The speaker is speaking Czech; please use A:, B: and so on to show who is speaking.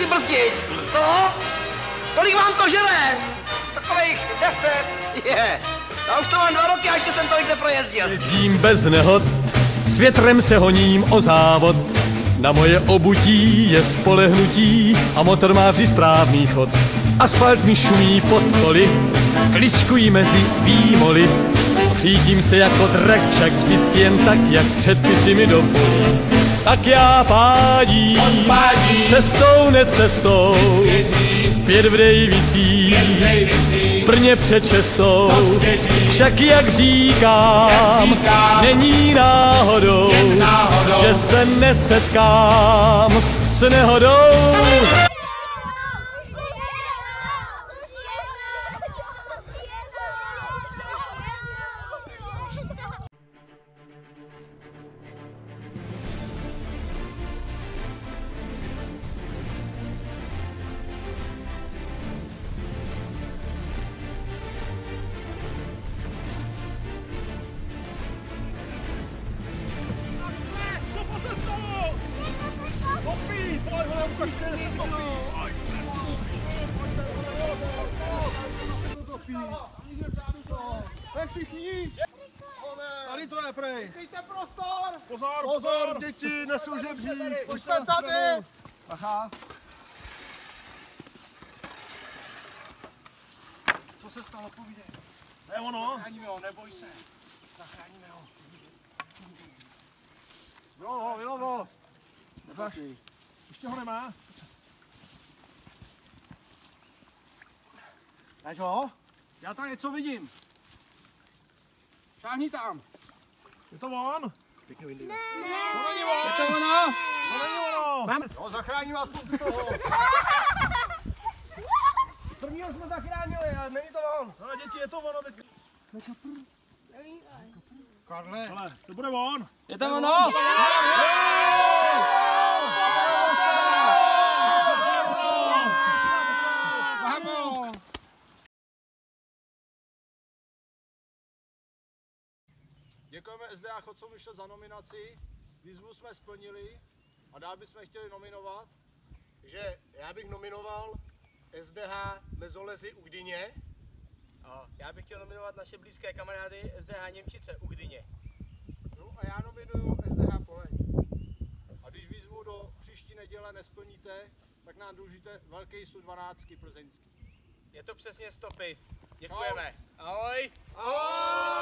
A: si brzdit. Co? Kolik vám to žere? Takových 10. Je. Já už to mám 2 roky a ještě jsem tolik neprojezdil.
B: Jezdím bez nehod, s větrem se honím o závod. Na moje obutí je spolehnutí a motor má vždy správný chod. Asfalt mi šumí pod koly, kličkují mezi výmoly. Řídím se jako drak, však vždycky jen tak, jak předpisy mi dovolí. Tak já pádím, cestou necestou, 5 v Dejvicích, v Brně před 6. Však jak říkám, není náhodou, že se nesetkám s nehodou.
C: Všichni! Tady to je, prej!
D: Dejte prostor!
C: Pozor, pozor, děti, nesou žebřík!
D: Už jsme tady!
C: Aha. Co se stalo, povídej. To je ono?
D: Zachráníme ho, neboj se. Zachráníme ho.
C: Vylovo, vylovo. Ještě ho nemá?
D: Máš ho?
C: Já tam něco vidím.
D: Šáhni tam.
C: Je to on?
D: Ne.
C: To není on.
D: Je to ono?
C: To není ono.
D: Máme.
C: No, zachráním vás pod toho.
D: Prvního jsme zachránili, ale není to on.
C: Ale děti, je to ono teď. Karle. Hele, to bude on.
D: Je to ono?
C: Děkujeme SDA chodcům vyšlo za nominaci, výzvu jsme splnili a dál bychom chtěli nominovat.
E: Takže já bych nominoval SDH Mezolezy u Gdyně. A já bych chtěl nominovat naše blízké kamarády SDH Němčice u Gdyně.
C: No a já nominuju SDH Poleň. A když výzvu do příští neděle nesplníte, tak nám dlužíte velký SU-12 plzeňský.
E: Je to přesně 100 piv. Děkujeme. Ahoj.
C: Ahoj.